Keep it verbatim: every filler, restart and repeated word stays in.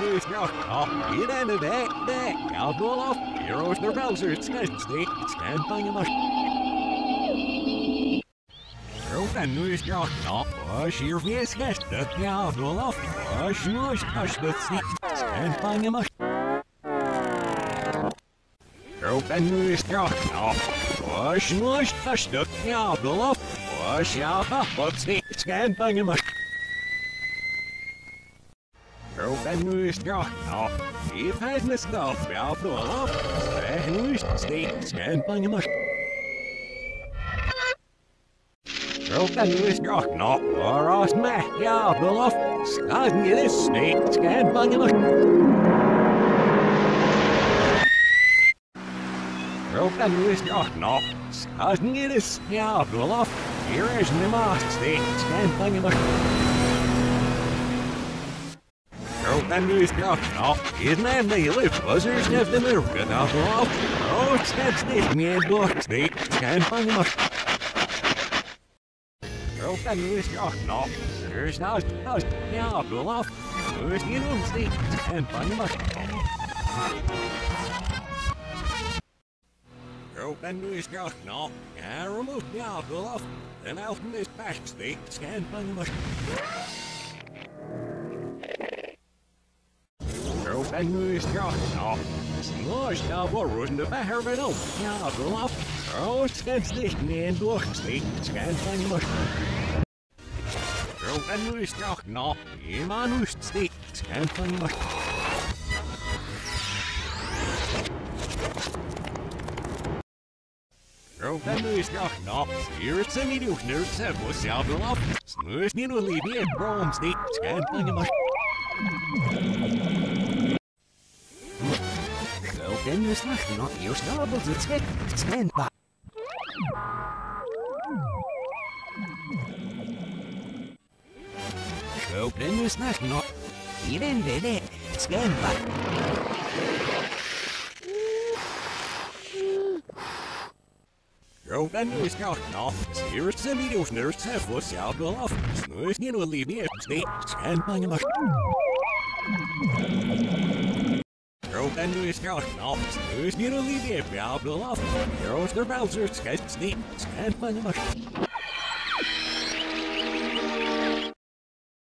is rock off. Get into that, that. I'll go off. Heroes, their Bowser's stand, stand by your mush. Ropen nu is rock off. Wash your face, cast the cow, go off. Wash, wash, wash the seat. Stand by your mush. Ropen nu is rock off. Wash, wash, wash the cow, go off. Wash out, but seat. Stand by your mush. Ropen nu is rock off. If has the stuff, I'll go off. Stand nu is state. Stand by your mush. Ropen nu is rock off. Or a smack, yeah, go off. Stand in this state. Stand by your mush. Ropen nu is rock off. Stand in this, yeah, go off. Here is the mask state. Stand by your mush. Ropen nu is rock off. Is man they live. Buzzers have the milk and I'll go off. Oh, it's that state. Me and block state. Stand by your mush. Ropen nu is rock off. There's no house. Yeah, I'll go off. Where's the own state? Stand by your mush. Ropen nu is rock off. Yeah, remove the I'll go off. Then out in this back state. Stand by your mush. Ropen nu is rock off. Smosh now borrows in the back but oh, yeah, I'll go off. Oh, stand state and block state. Stand by your mush. Ropen nu is rock off. Iman nu state. Stand by your mush. Ropen nu is rock off. Here it's a new nerd several shall go off. Smooth you will leave it wrong state. Stand by your mush. Ropen nu is rock off. Your snobbles it's head. Stand by. Ropen nu is rock off. Even with it. Stand by. Ropen nu is rock off. Here it's a new nerd several shall go off. Smooth you will leave it state. Stand by your mush. Ropen nu is rock off. Smooth you will leave it shall go off. Heroes their Bowser's stand by your mush.